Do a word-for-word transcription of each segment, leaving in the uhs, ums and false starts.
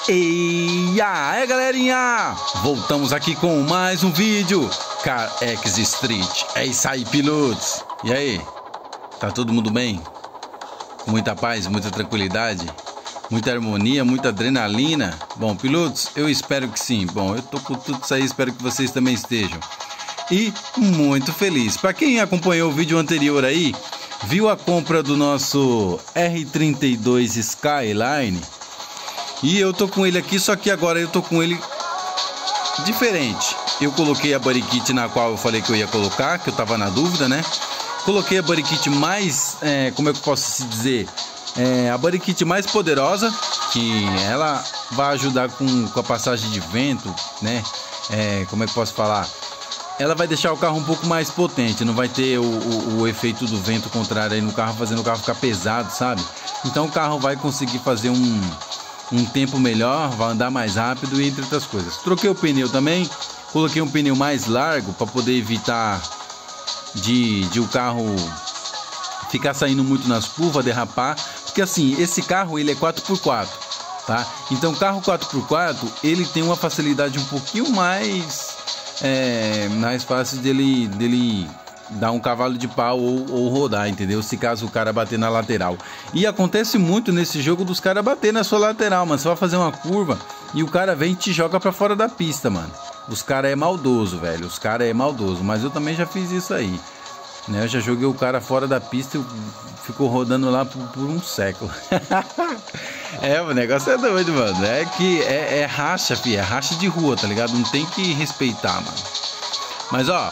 E aí, galerinha, voltamos aqui com mais um vídeo Car X Street. É isso aí, pilotos. E aí, tá todo mundo bem? Com muita paz, muita tranquilidade, muita harmonia, muita adrenalina? Bom, pilotos, eu espero que sim. Bom, eu tô com tudo isso aí, espero que vocês também estejam. E muito feliz. Para quem acompanhou o vídeo anterior aí, viu a compra do nosso R trinta e dois Skyline. E eu tô com ele aqui, só que agora eu tô com ele diferente. Eu coloquei a body kit na qual eu falei que eu ia colocar, que eu tava na dúvida, né? Coloquei a body kit mais, é, como é que eu posso se dizer? É, a body kit mais poderosa, que ela vai ajudar com, com a passagem de vento, né? É, como é que eu posso falar? Ela vai deixar o carro um pouco mais potente, não vai ter o, o, o efeito do vento contrário aí no carro, fazendo o carro ficar pesado, sabe? Então o carro vai conseguir fazer um... um tempo melhor, vai andar mais rápido e entre outras coisas. Troquei o pneu também, coloquei um pneu mais largo para poder evitar de, de o carro ficar saindo muito nas curvas, derrapar, porque assim, esse carro ele é quatro por quatro, tá? Então o carro quatro por quatro ele tem uma facilidade um pouquinho mais é, mais fácil dele, dele dar um cavalo de pau ou, ou rodar, entendeu? Se caso o cara bater na lateral. E acontece muito nesse jogo dos caras bater na sua lateral, mano. Você vai fazer uma curva e o cara vem e te joga pra fora da pista, mano. Os caras é maldoso, velho. Os caras é maldoso. Mas eu também já fiz isso aí, né? Eu já joguei o cara fora da pista e ficou rodando lá por, por um século. É, o negócio é doido, mano. É que é, é racha, fi. É racha de rua, tá ligado? Não tem que respeitar, mano. Mas, ó...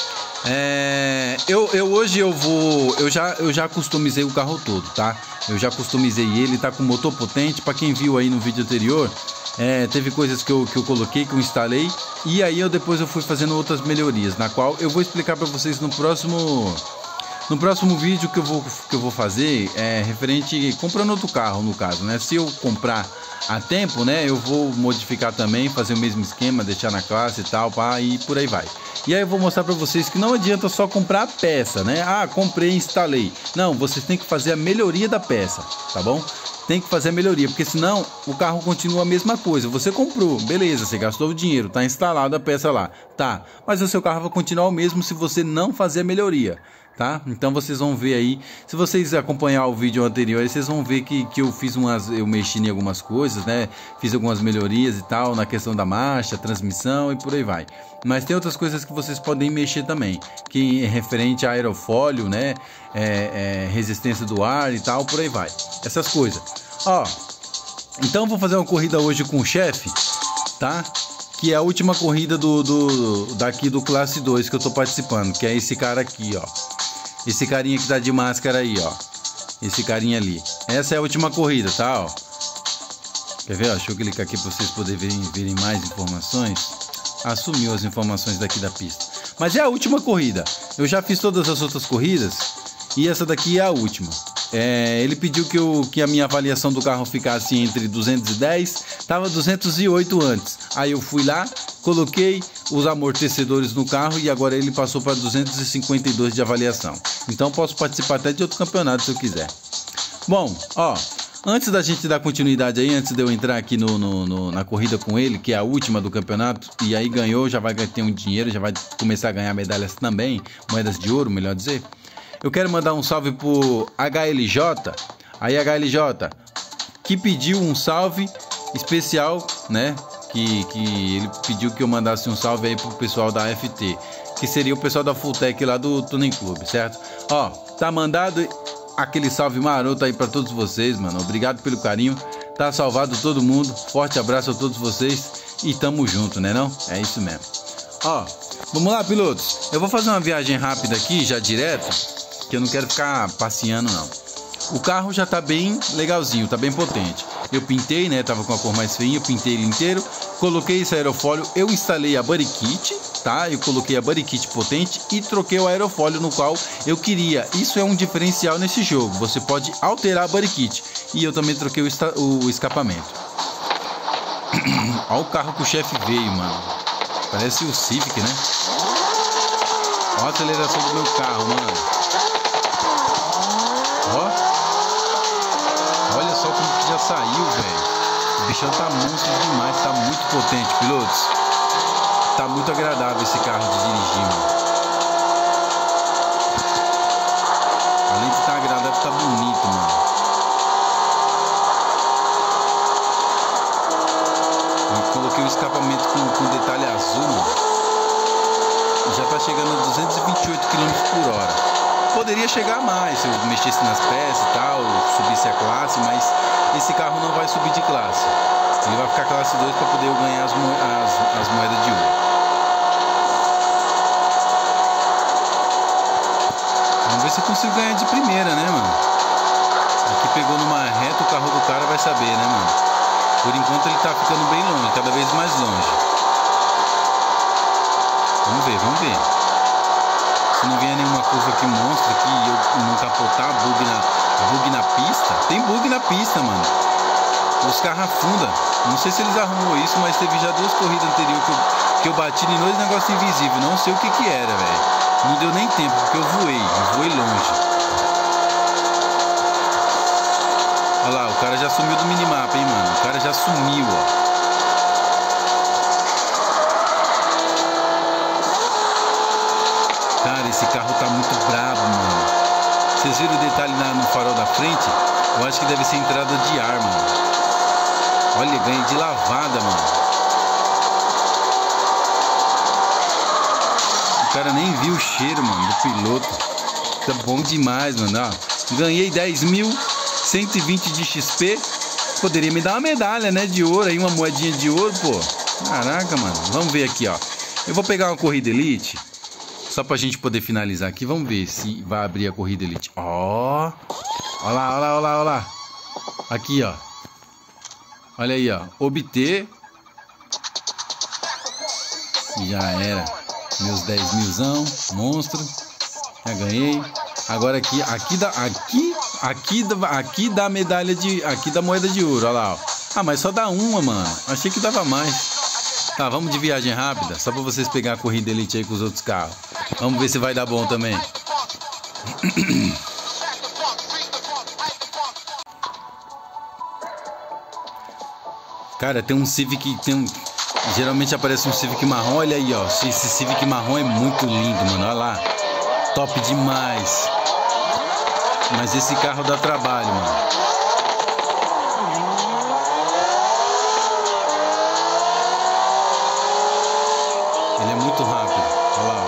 É, eu, eu hoje eu vou, eu já, eu já customizei o carro todo, tá? Eu já customizei ele, tá com motor potente. Para quem viu aí no vídeo anterior, é, teve coisas que eu, que eu coloquei, que eu instalei. E aí eu depois eu fui fazendo outras melhorias, na qual eu vou explicar para vocês no próximo No próximo vídeo que eu vou, que eu vou fazer, é referente comprando outro carro, no caso, né? Se eu comprar a tempo, né? Eu vou modificar também, fazer o mesmo esquema, deixar na classe e tal, pá, e por aí vai. E aí eu vou mostrar para vocês que não adianta só comprar a peça, né? Ah, comprei e instalei. Não, vocês têm que fazer a melhoria da peça, tá bom? Tem que fazer a melhoria, porque senão o carro continua a mesma coisa. Você comprou, beleza, você gastou o dinheiro, tá instalado a peça lá, tá? Mas o seu carro vai continuar o mesmo se você não fazer a melhoria, tá? Então vocês vão ver aí, se vocês acompanhar o vídeo anterior, vocês vão ver que, que eu fiz umas, eu mexi em algumas coisas, né? Fiz algumas melhorias e tal, na questão da marcha, transmissão e por aí vai. Mas tem outras coisas que vocês podem mexer também, que é referente a aerofólio, né? É, é, resistência do ar e tal, por aí vai. Essas coisas. Ó, então vou fazer uma corrida hoje com o chefe, tá? Que é a última corrida do, do daqui do classe dois que eu tô participando, que é esse cara aqui, ó. Esse carinha que tá de máscara aí, ó. Esse carinha ali. Essa é a última corrida, tá, ó. Quer ver, ó? Deixa eu clicar aqui pra vocês poderem verem, verem mais informações. Assumiu as informações daqui da pista. Mas é a última corrida. Eu já fiz todas as outras corridas e essa daqui é a última. É, ele pediu que, eu, que a minha avaliação do carro ficasse entre duzentos e dez, tava duzentos e oito antes. Aí eu fui lá, coloquei os amortecedores no carro e agora ele passou para duzentos e cinquenta e dois de avaliação. Então posso participar até de outro campeonato se eu quiser. Bom, ó, antes da gente dar continuidade aí, antes de eu entrar aqui no, no, no, na corrida com ele, que é a última do campeonato, e aí ganhou, já vai ter um dinheiro, já vai começar a ganhar medalhas também, moedas de ouro, melhor dizer. Eu quero mandar um salve pro H L J, aí H L J, que pediu um salve especial, né? Que, que ele pediu que eu mandasse um salve aí pro pessoal da F T, que seria o pessoal da Fulltech lá do Tuning Club, certo? Ó, tá mandado aquele salve maroto aí pra todos vocês, mano. Obrigado pelo carinho, tá salvado todo mundo. Forte abraço a todos vocês e tamo junto, né não? É isso mesmo. Ó, vamos lá, pilotos. Eu vou fazer uma viagem rápida aqui, já direto, que eu não quero ficar passeando não. O carro já tá bem legalzinho, tá bem potente. Eu pintei, né, tava com a cor mais feinha, eu pintei ele inteiro, coloquei esse aerofólio, eu instalei a body kit, tá? Eu coloquei a body kit potente e troquei o aerofólio no qual eu queria. Isso é um diferencial nesse jogo, você pode alterar a body kit. E eu também troquei o, o escapamento. Olha o carro que o chefe veio, mano. Parece o Civic, né? Olha a aceleração do meu carro, mano. Ó, olha só como que já saiu, velho. O bichão tá monstro demais, tá muito potente, pilotos. Tá muito agradável esse carro de dirigir, mano. Além de estar agradável, tá bonito, mano. Eu coloquei o escapamento com, com detalhe azul, mano. Já tá chegando a duzentos e vinte e oito quilômetros por hora. Poderia chegar mais se eu mexesse nas peças e tal, subisse a classe, mas esse carro não vai subir de classe. Ele vai ficar classe dois para poder eu ganhar as, mo as, as moedas de ouro. Vamos ver se eu consigo ganhar de primeira, né, mano? Aqui pegou numa reta, o carro do cara vai saber, né, mano? Por enquanto ele tá ficando bem longe, cada vez mais longe. Vamos ver, vamos ver. Se não vier nenhuma curva que mostra que eu não capotar, bug na, bug na pista. Tem bug na pista, mano. Os carros afundam. Não sei se eles arrumou isso, mas teve já duas corridas anteriores que eu, que eu bati em dois negócios invisíveis. Não sei o que que era, velho. Não deu nem tempo, porque eu voei. Eu voei longe. Olha lá, o cara já sumiu do minimapa, hein, mano. O cara já sumiu, ó. Cara, esse carro tá muito brabo, mano. Vocês viram o detalhe na, no farol da frente? Eu acho que deve ser entrada de ar, mano. Olha, ganhei de lavada, mano. O cara nem viu o cheiro, mano, do piloto. Tá bom demais, mano. Ó, ganhei dez mil cento e vinte de X P. Poderia me dar uma medalha, né, de ouro aí, uma moedinha de ouro, pô. Caraca, mano. Vamos ver aqui, ó. Eu vou pegar uma corrida elite. Só pra gente poder finalizar aqui, vamos ver se vai abrir a corrida elite. Ó, ó lá, ó lá, ó lá, ó lá. Aqui, ó. Olha aí, ó. Obter. Já era. Meus dez milzão, monstro. Já ganhei. Agora aqui, aqui dá, aqui, aqui dá, aqui dá medalha de, aqui dá moeda de ouro, ó lá, ó. Ah, mas só dá uma, mano. Achei que dava mais. Tá, vamos de viagem rápida, só pra vocês pegar a corrida elite aí com os outros carros. Vamos ver se vai dar bom também. Cara, tem um Civic, tem um... geralmente aparece um Civic marrom, olha aí, ó. Esse Civic marrom é muito lindo, mano, olha lá. Top demais. Mas esse carro dá trabalho, mano. Ele é muito rápido, olha lá.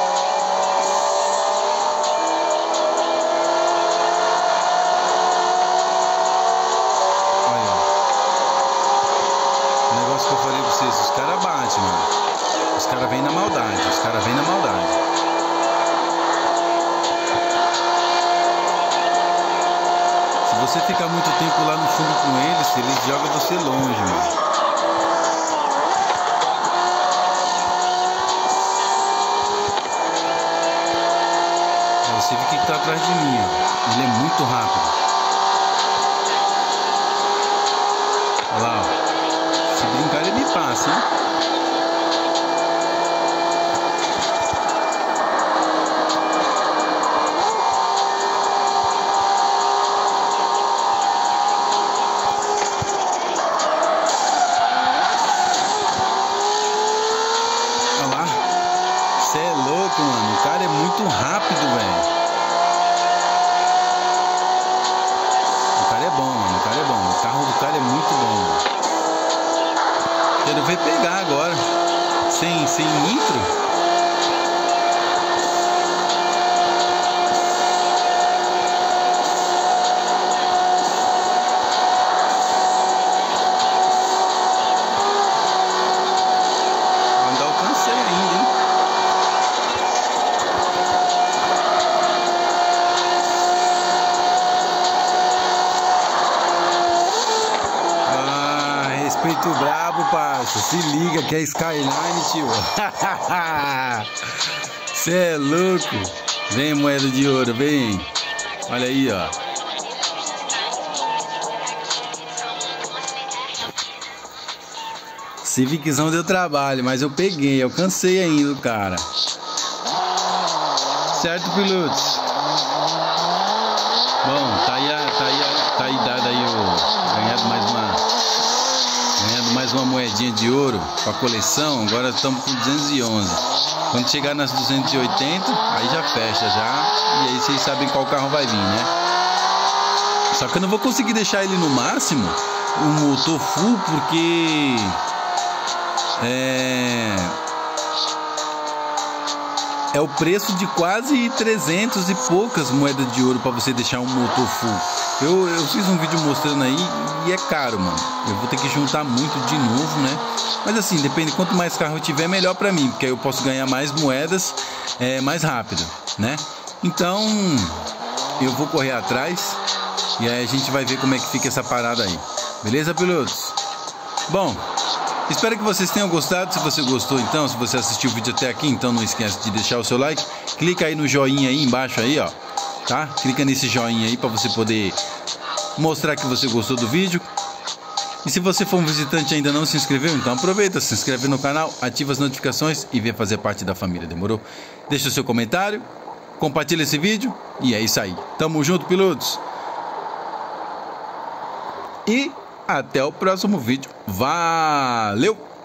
Olha. O negócio que eu falei pra vocês, os caras batem, mano. Os caras vêm na maldade, os caras vêm na maldade. Se você ficar muito tempo lá no fundo com eles, eles jogam você longe, mano. Você vê que tá atrás de mim, ó. Ele é muito rápido. Olha lá, ó. Se brincar, ele me passa, hein? Olha lá. Você é louco, mano. O cara é muito rápido, velho. O cara é bom, mano. O cara é bom. O carro do cara é muito bom, mano. Quero ver pegar agora. Sem, sem nitro. Ainda alcancei ainda, hein? Respeito brabo, parça. Se liga que é Skyline, tio. Cê é louco. Vem, moeda de ouro, vem. Olha aí, ó. Civiczão deu trabalho, mas eu peguei, eu cansei ainda, cara. Certo, pilotos? Bom, tá aí, tá aí, tá aí dado aí o ganhado mais uma Ganhando mais uma moedinha de ouro para coleção. Agora estamos com duzentos e onze. Quando chegar nas duzentos e oitenta, aí já fecha já. E aí vocês sabem qual carro vai vir, né? Só que eu não vou conseguir deixar ele no máximo, o motor full, porque é, é o preço de quase trezentos e poucas moedas de ouro para você deixar um motor full. Eu, eu fiz um vídeo mostrando aí e é caro, mano. Eu vou ter que juntar muito de novo, né? Mas assim, depende, quanto mais carro eu tiver, melhor pra mim, porque aí eu posso ganhar mais moedas é, mais rápido, né? Então, eu vou correr atrás e aí a gente vai ver como é que fica essa parada aí. Beleza, pilotos? Bom, espero que vocês tenham gostado. Se você gostou, então, se você assistiu o vídeo até aqui, então não esquece de deixar o seu like. Clica aí no joinha aí embaixo aí, ó. Tá? Clica nesse joinha aí para você poder mostrar que você gostou do vídeo. E se você for um visitante e ainda não se inscreveu, então aproveita, se inscreve no canal, ativa as notificações e venha fazer parte da família, demorou? Deixa o seu comentário, compartilha esse vídeo e é isso aí. Tamo junto, pilotos. E até o próximo vídeo. Valeu!